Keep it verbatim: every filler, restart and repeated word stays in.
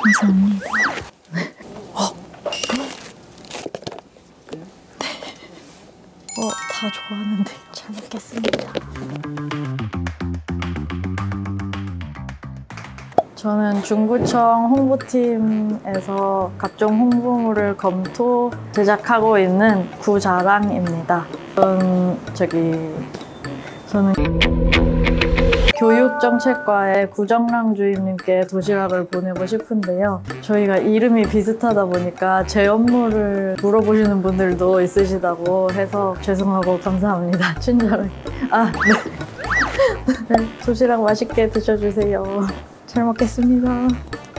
감사합니다. 어. 어, 다 좋아하는데 잘 먹겠습니다. 저는 중구청 홍보팀에서 각종 홍보물을 검토, 제작하고 있는 구자랑입니다. 저는 저기 저는 교육정책과의 구정랑 주임님께 도시락을 보내고 싶은데요. 저희가 이름이 비슷하다 보니까 제 업무를 물어보시는 분들도 있으시다고 해서 죄송하고 감사합니다. 친절하게. 아, 네. 네, 도시락 맛있게 드셔주세요. 잘 먹겠습니다.